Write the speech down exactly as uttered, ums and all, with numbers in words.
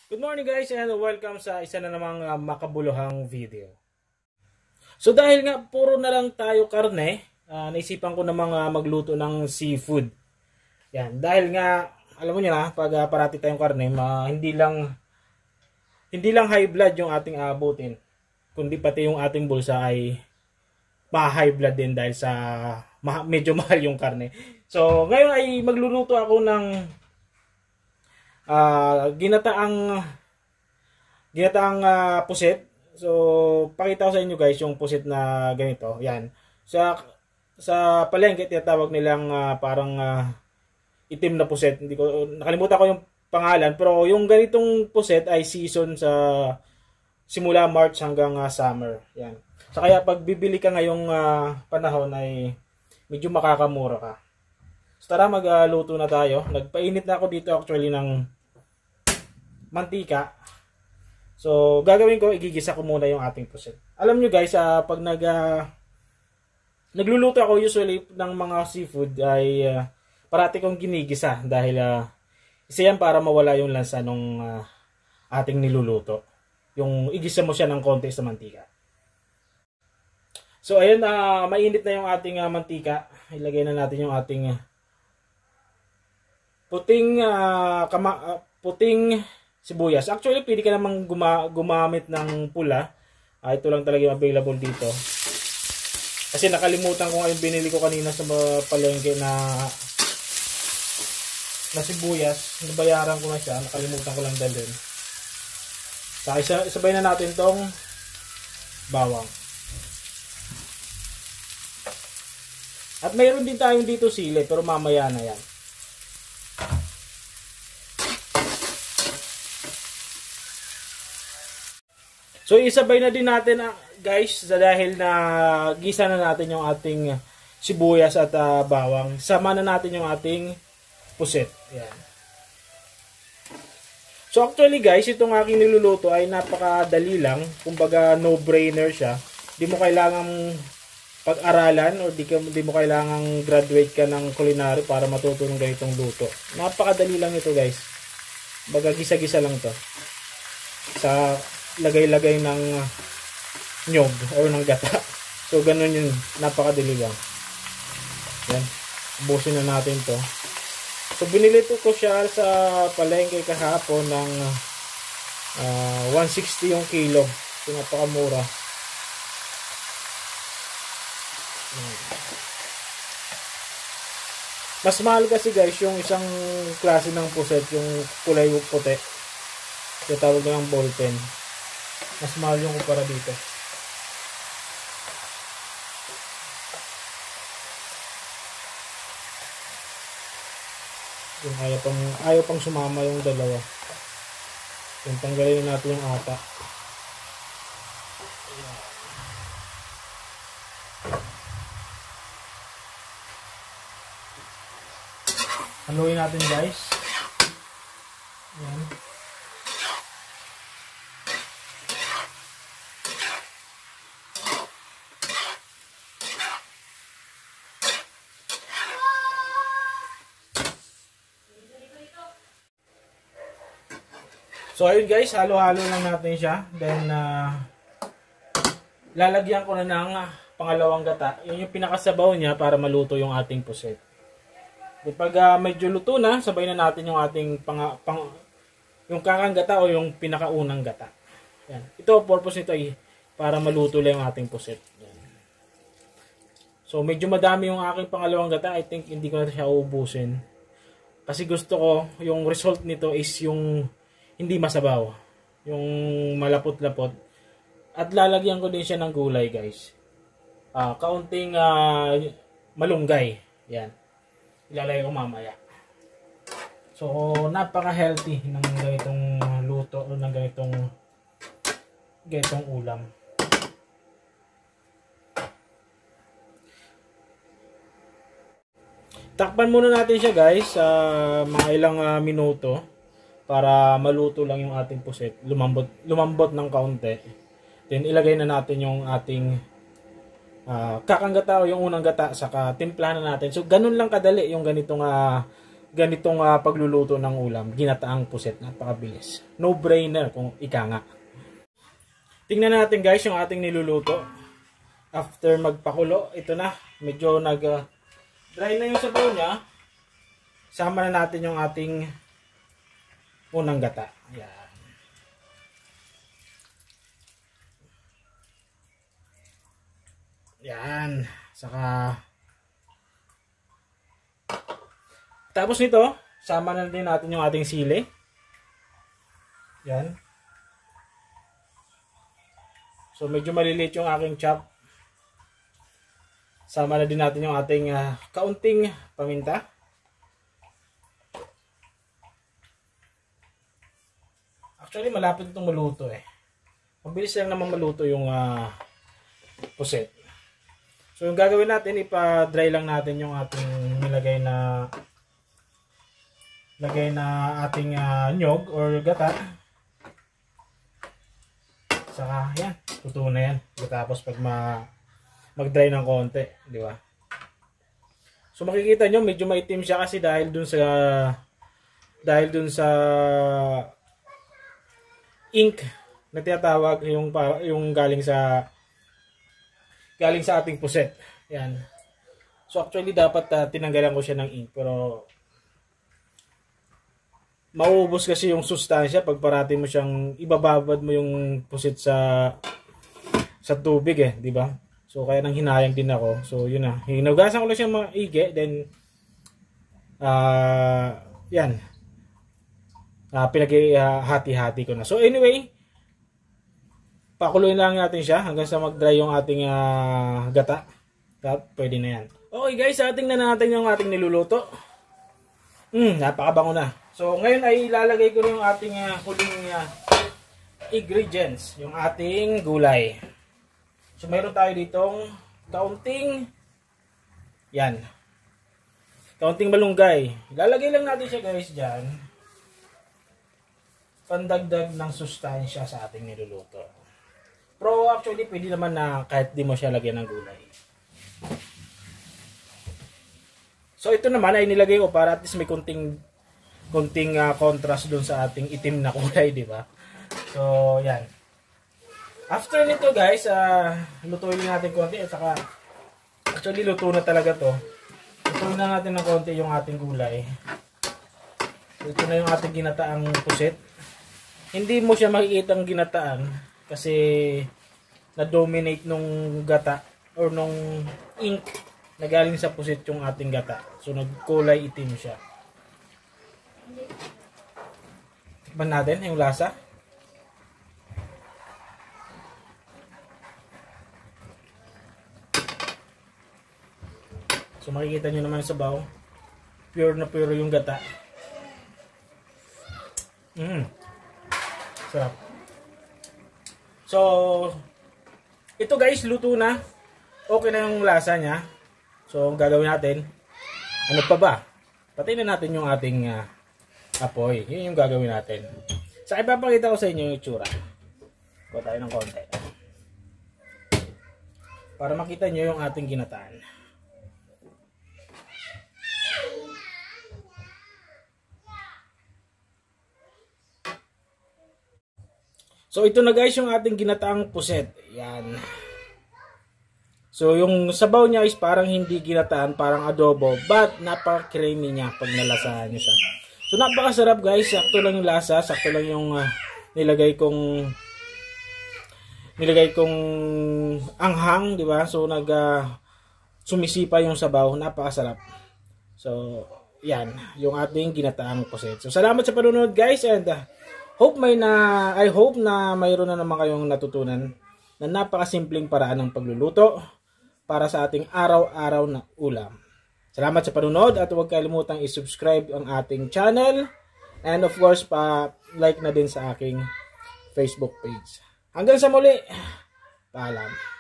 Good morning guys and welcome sa isa na namang uh, makabuluhang video. So dahil nga puro na lang tayo karne, uh, naisipan ko namang uh, magluto ng seafood. Yan, dahil nga alam mo niyo na pag uh, parati tayong karne, ma, hindi lang hindi lang high blood yung ating abutin, kundi pati yung ating bulsa ay ma-high blood din dahil sa ma medyo mahal yung karne. So ngayon ay magluluto ako ng Uh, ginataang ginataang uh, pusit. So pakita ko sa inyo guys yung pusit na ganito. Yan. Sa sa palengke tinatawag nilang uh, parang uh, itim na pusit. Hindi ko nakalimutan ko yung pangalan, pero yung ganitong pusit ay season sa simula March hanggang uh, summer. Yan. So kaya pag bibili ka ngayong uh, panahon ay medyo makakamura ka. So tara magluto uh, na tayo. Nagpainit na ako dito actually ng mantika. So, gagawin ko, igigisa ko muna yung ating pusit. Alam nyo guys, uh, pag nag, uh, nagluluto ako usually ng mga seafood ay uh, parati kong ginigisa dahil uh, isa yan para mawala yung lansa ng uh, ating niluluto. Yung igisa mo siya ng konti sa mantika. So, ayun, uh, mainit na yung ating uh, mantika. Ilagay na natin yung ating uh, puting uh, kama, uh, puting sibuyas. Actually, pwede ka namang guma gumamit ng pula. Ah, ito lang talaga yung available dito. Kasi nakalimutan ko nga yung binili ko kanina sa palengke na na sibuyas. Nabayaran ko na siya. Nakalimutan ko lang dalhin. Saka isa, isabay na natin tong bawang. At mayroon din tayong dito sili, pero mamaya na yan. So isabay na din natin uh, guys, dahil na gisa na natin yung ating sibuyas at uh, bawang. Sama na natin yung ating pusit. Yan. So actually guys, itong aking niluluto ay napakadali lang. Kumbaga no-brainer siya. Di mo kailangang pag-aralan o di, ka, di mo kailangang graduate ka ng culinary para matuto ng ganitong luto. Napakadali lang ito guys. Baga gisa-gisa lang to. Sa lagay-lagay ng nyog o ng gata. So ganun yun, napakadali lang. Yan, ubusin na natin to. So binili ko siya sa palengke kahapon ng uh, one sixty yung kilo. So napakamura. Mas mahal kasi guys yung isang klase ng puset, yung kulay puti. So tawag ng ball pen. Mas mahal yung kumpara dito. Yung ayaw pang, ayaw pang sumama yung dalawa. Yung tanggalin natin yung ata. Haluin natin guys. Yan. So ayun guys, halo-halo lang natin siya. Then uh, lalagyan ko na ng uh, pangalawang gata. Yun yung pinakasabaw niya para maluto yung ating pusit. Di pag uh, medyo luto na, sabay na natin yung ating pang, pang yung kakang gata o yung pinakaunang gata. Yan. Ito, purpose nito ay para maluto lang yung ating pusit. Yan. So medyo madami yung aking pangalawang gata. I think hindi ko na siya uubusin. Kasi gusto ko, yung result nito is yung hindi masabaw. Yung malapot-lapot. At lalagyan ko din siya ng gulay guys. Uh, kaunting uh, malunggay. Yan. Ilalagay ko mamaya. So, napaka-healthy ng ganitong luto o ng ganitong ganitong ulam. Takpan muna natin siya guys sa uh, mga ilang uh, minuto. Para maluto lang yung ating pusit, lumambot, lumambot ng kaunti. Then ilagay na natin yung ating uh, kakang gata o yung unang gata, saka timplahan na natin. So ganun lang kadali yung ganitong uh, ganitong uh, pagluluto ng ulam, ginataang puset. Napakabilis. No-brainer kung ika nga. Tingnan natin guys yung ating niluluto. After magpakulo, ito na. Medyo nag uh, dry na yung sabaw niya. Sama na natin yung ating unang gata. Ayan. Yan. Saka tapos nito, sama na din natin yung ating sili. Yan. So medyo maliliit yung aking chop. Sama na din natin yung ating uh, kaunting paminta. Actually malapit itong maluto eh. Mabilis lang naman maluto yung uh, puset. So yung gagawin natin, ipa-dry lang natin yung ating nilagay na lagay na ating uh, nyog or gata. Saka yan, tutuo na yan. Tapos pag ma mag-dry ng konti, di ba? So makikita nyo medyo maitim siya kasi dahil dun sa dahil dun sa ink na tinatawag yung yung galing sa galing sa ating puset. Yan. So actually dapat uh, tinanggalan ko siya ng ink pero mauubos kasi yung sustansya pag parati mo siyang ibababad mo yung puset sa sa tubig eh, di ba? So kaya nang hinayang din ako. So yun na. Hinugasan ko lang siyang maigi then ah uh, yan. Uh, pinag-hati-hati ko na. So anyway, pakuluin lang natin siya hanggang sa mag-dry yung ating uh, gata. At pwede na yan. Okay guys, ating na natin yung ating niluluto. Hmm, napakabango na. So ngayon ay ilalagay ko na yung ating uh, huling uh, ingredients. Yung ating gulay. So mayroon tayo ditong kaunting yan. Kaunting malunggay. Ilalagay lang natin siya guys dyan. Pandagdag ng sustansya sa ating niluluto. Pero actually, pwede naman na kahit di mo siya lagyan ng gulay. So ito naman ay nilagay ko para at least may kunting kunting uh, contrast doon sa ating itim na kulay, di ba? So, yan. After nito guys, uh, lutuin natin konti at saka actually luto na talaga to. Lutuin na natin ng konti yung ating gulay. So, ito na yung ating ginataang puset. Hindi mo siya makikita ang ginataan kasi na-dominate nung gata or nung ink na galing sa puset yung ating gata. So nagkulay itim siya. Tikman natin yung lasa. So makikita nyo naman sa sabaw. Pure na pure yung gata. Mmm. Sarap. So, ito guys, luto na. Okay na yung lasa niya. So, ang gagawin natin, ano pa ba? Patayin na natin yung ating uh, apoy. Yun yung gagawin natin. So, ipapakita ko sa inyo yung itsura. Kuha tayo ng konti. Para makita nyo yung ating ginataan. So ito na guys yung ating ginataang puset. Yan. So yung sabaw niya is parang hindi ginataan, parang adobo, but napaka-creamy niya pag nalasahan niyo siya. So napakasarap guys, sakto lang yung lasa, sakto lang yung uh, nilagay kong nilagay kong anghang, di ba? So nag uh, sumisipa yung sabaw, napakasarap. So yan, yung ating ginataang puset. So salamat sa panonood guys and uh, Hope may na I hope na mayroon na naman kayong natutunan na napakasimpleng paraan ng pagluluto para sa ating araw-araw na ulam. Salamat sa panonood at huwag kalimutang i-subscribe ang ating channel and of course pa-like na din sa aking Facebook page. Hanggang sa muli. Paalam.